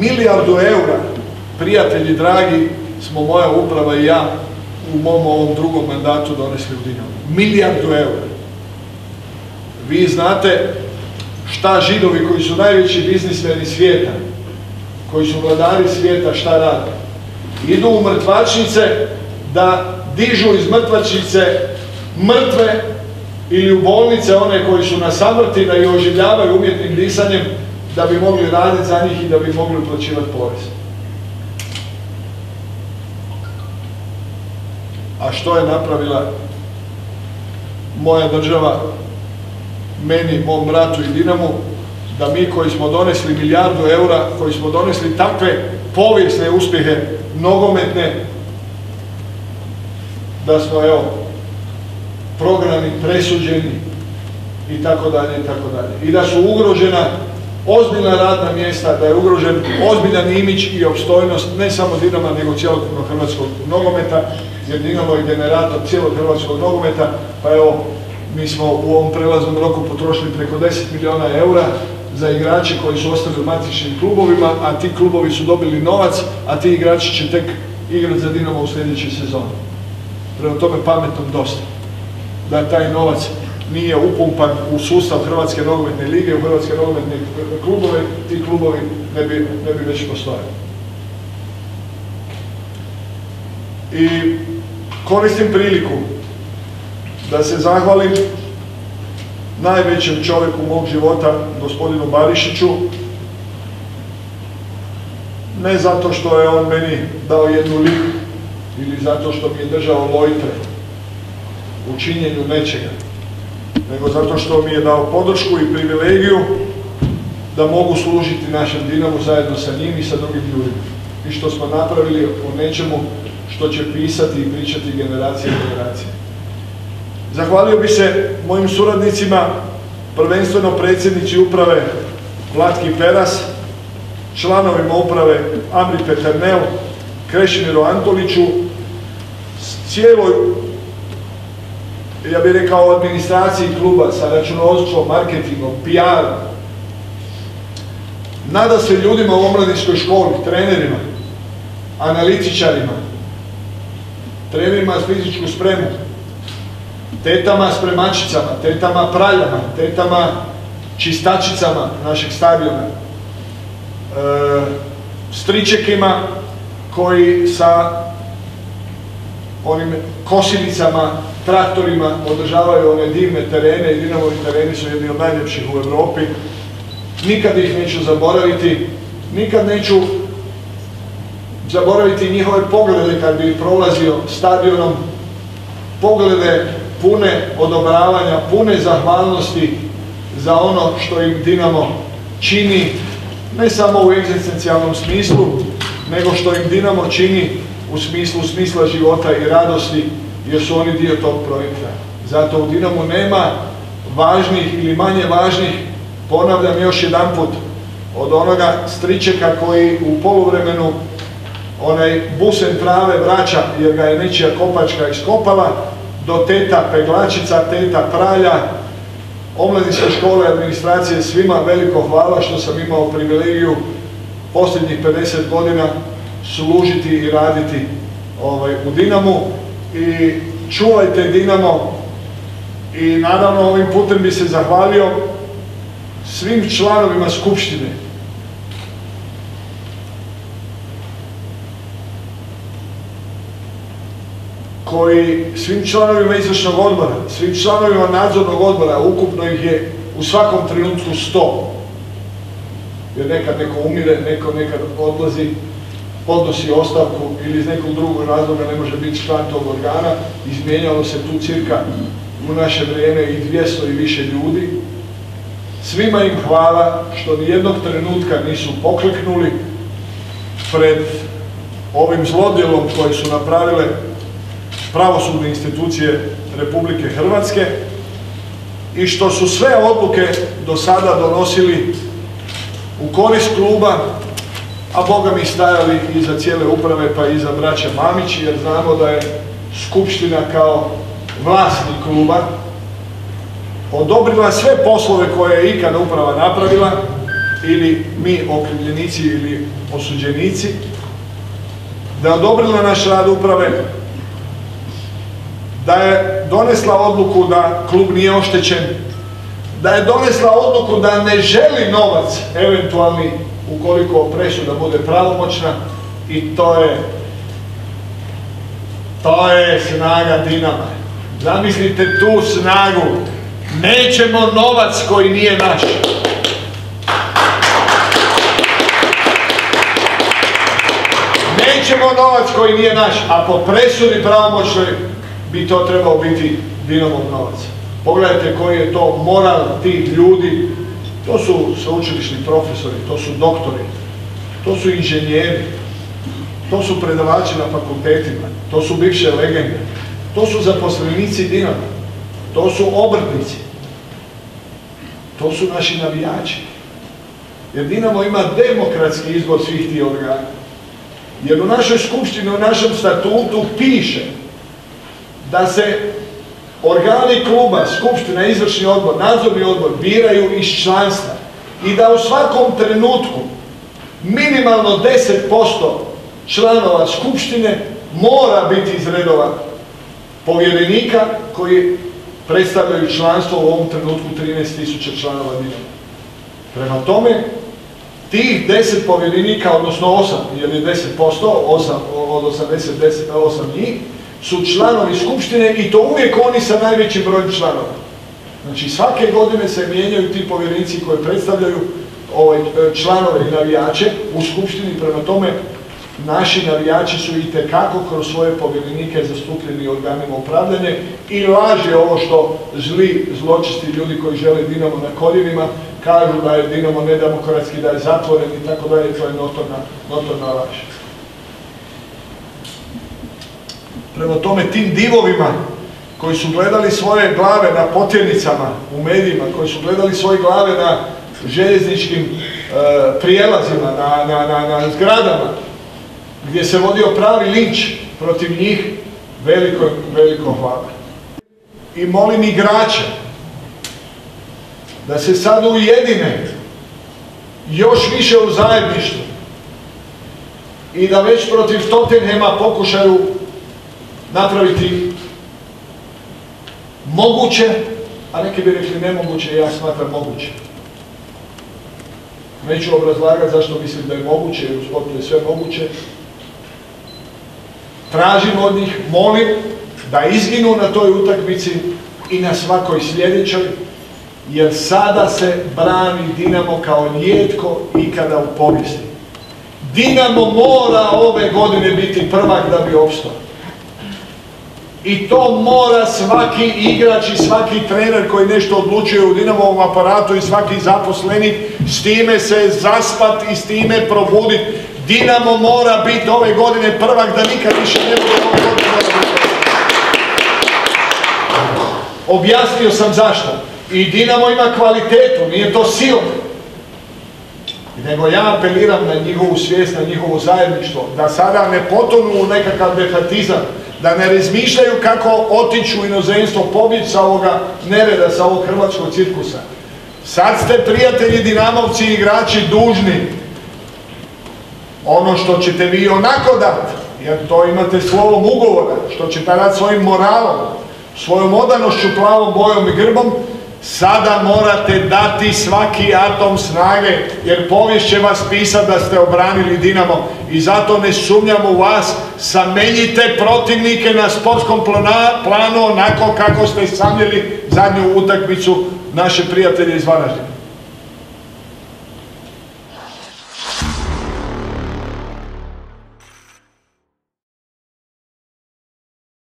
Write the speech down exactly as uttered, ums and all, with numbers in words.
Milijardu eura, prijatelji dragi, smo moja uprava i ja u mom ovom drugom mandatu donesli u Dinamu. Milijardu eura. Vi znate šta Židovi koji su najveći biznismeni svijeta, koji su vladari svijeta, šta rade. Idu u mrtvačnice da dižu iz mrtvačnice mrtve ili u bolnice one koji su na samrti, da ih oživljavaju umjetnim disanjem, da bi mogli raditi za njih i da bi mogli uplaćivati porez. A što je napravila moja država meni, mom bratu i Dinamu, da mi koji smo donesli milijardu eura, koji smo donesli takve povijesne uspjehe nogometne, da smo, evo, prognani, presuđeni i tako dalje i tako dalje. I da su ugrožena ozbiljna radna mjesta, da je ugrožen ozbiljan imidž i opstojnost ne samo Dinama, nego cjelokupnog hrvatskog nogometa, jer Dinamo je generator cijelog hrvatskog nogometa, pa evo, mi smo u ovom prelaznom roku potrošili preko deset milijuna eura za igrače koji su ostali u matičnim klubovima, a ti klubovi su dobili novac, a ti igrači će tek igrati za Dinamo u sljedećoj sezoni. Prema tome pametnom dosta. Da taj novac nije upumpan u sustav Hrvatske nogometne lige, u Hrvatske nogometne klubove, ti klubovi ne bi, ne bi već postojali. I koristim priliku da se zahvalim najvećem čovjeku mog života, gospodinu Barišiću, ne zato što je on meni dao jednu liku ili zato što mi je držao lojtre u činjenju nečega, nego zato što mi je dao podršku i privilegiju da mogu služiti našem Dinamu zajedno sa njim i sa drugim ljudima. I što smo napravili o nečemu što će pisati i pričati generacije i generacije. Zahvalio bi se mojim suradnicima, prvenstveno predsjednici uprave Vlatki Peras, članovima uprave Amri Peternel, Krešimiru Antoliću, cijeloj, ja bih rekao, administraciji kluba sa računovodstvom, marketingom, P R-om, nada se ljudima u omladinskoj školi, trenerima, analitičarima, trenerima s fizičku spremu, tetama spremačicama, tetama praljama, tetama čistačicama našeg stadiona, e, stričekima koji sa onim kosilicama, traktorima održavaju one divne terene i Dinamovi tereni su jedni od najljepših u Europi. Nikad ih neću zaboraviti, nikad neću zaboraviti njihove poglede kad bi prolazio stadionom, poglede pune odobravanja, pune zahvalnosti za ono što im Dinamo čini, ne samo u egzistencijalnom smislu, nego što im Dinamo čini u smislu smisla života i radosti, jer su oni dio tog projekta. Zato u Dinamu nema važnih ili manje važnih, ponavljam još jedanput, od onoga stričeka koji u poluvremenu onaj busen trave vraća jer ga je nečija kopačka iskopala, do teta peglačica, teta pralja, omladinske škole, administracije, svima veliko hvala što sam imao privilegiju posljednjih pedeset godina služiti i raditi ovaj, u Dinamu. I čuvajte Dinamo i naravno ovim putem bi se zahvalio svim članovima skupštine koji, svim članovima izvršnog odbora, svim članovima nadzornog odbora, ukupno ih je u svakom trenutku sto. Jer nekad neko umire, neko nekad odlazi, podnosi ostavku ili iz nekog drugog razloga ne može biti član tog organa. Izmijenjalo se tu cirka u naše vrijeme i dvjesto i više ljudi. Svima im hvala što ni jednog trenutka nisu pokleknuli pred ovim zlodjelom koje su napravile pravosudne institucije Republike Hrvatske i što su sve odluke do sada donosili u korist kluba, a Boga mi stajali iza cijele uprave pa i iza braće Mamić, jer znamo da je skupština kao vlasnik kluba odobrila sve poslove koje je ikada uprava napravila ili mi okrivljenici ili osuđenici, da je odobrila naš rad uprave, da je donesla odluku da klub nije oštećen, da je donesla odluku da ne želi novac eventualni ukoliko presuda bude pravomoćna, i to je to je snaga Dinama. Zamislite tu snagu. Nećemo novac koji nije naš. Nećemo novac koji nije naš, a po presudi pravomoćnoj bi to trebao biti Dinamov novac. Pogledajte koji je to moral tih ljudi. To su sveučilišni profesori, to su doktori, to su inženjeri, to su predavači na fakultetima, to su bivše legende, to su zaposlenici Dinama, to su obrtnici, to su naši navijači. Jer Dinamo ima demokratski izbor svih tih organa. Jer u našoj skupštini, u našem statutu piše da se organi kluba, skupština, izvršni odbor, nadzorni odbor biraju iz članstva i da u svakom trenutku minimalno deset posto članova skupštine mora biti iz redova povjerenika koji predstavljaju članstvo u ovom trenutku trinaest tisuća članova Dinama. Prema tome, tih deset povjerenika, odnosno osam, jer je deset posto, osam, od osamdeset, deset, osam njih, su članovi skupštine i to uvijek oni sa najvećim brojem članova. Znači svake godine se mijenjaju ti povjerenici koji predstavljaju ovaj, članove i navijače u skupštini, prema tome naši navijači su itekako kroz svoje povjerenike zastupljeni organima upravljanja i laže ovo što zli, zločisti ljudi koji žele Dinamo na koljenima, kažu da je Dinamo nedemokratski, da je zatvoren i tako dalje, to je notorna, notorna laž. Prema tome, tim divovima koji su gledali svoje glave na potjernicama u medijima, koji su gledali svoje glave na željezničkim e, prijelazima, na, na, na, na zgradama, gdje se vodio pravi linč protiv njih, veliko, veliko hvala. I molim igrače da se sad ujedine još više u zajedništvu i da već protiv Tottenhama pokušaju napraviti moguće, a neki bi rekli nemoguće, ja smatram moguće. Neću obrazlagati zašto mislim da je moguće, jer u sportu je sve moguće. Tražim od njih, molim da izginu na toj utakmici i na svakoj sljedećoj, jer sada se brani Dinamo kao rijetko ikada u povijesti. Dinamo mora ove godine biti prvak da bi opstao. I to mora svaki igrač i svaki trener koji nešto odlučuje u Dinamovom aparatu i svaki zaposlenik s time se zaspat i s time probuditi. Dinamo mora biti ove godine prvak da nikad više ne bude ove godine. Objasnio sam zašto. I Dinamo ima kvalitetu, nije to sila. Nego ja apeliram na njihovu svijest, na njihovo zajedništvo, da sada ne potonu u nekakav defatizam, da ne razmišljaju kako otići u inozemstvo, pobjeći sa ovoga nereda, sa ovog hrvatskog cirkusa. Sad ste, prijatelji Dinamovci i igrači, dužni ono što ćete vi onako dati, jer to imate slovom ugovora, što ćete dati svojim moralom, svojom odanošću, plavom bojom i grbom, sada morate dati svaki atom snage, jer povijest će vas pisati da ste obranili Dinamo i zato ne sumnjam u vas. Samenjite protivnike na sportskom planu onako kako ste samljeli zadnju utakmicu naše prijatelje iz Varaždina.